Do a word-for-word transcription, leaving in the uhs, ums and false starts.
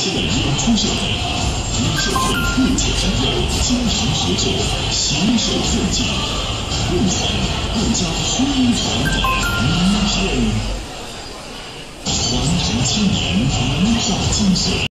现演出社会，以社会不解之忧，精神合作，携手奋进，共创更加辉煌的明天。传承千年文化精髓。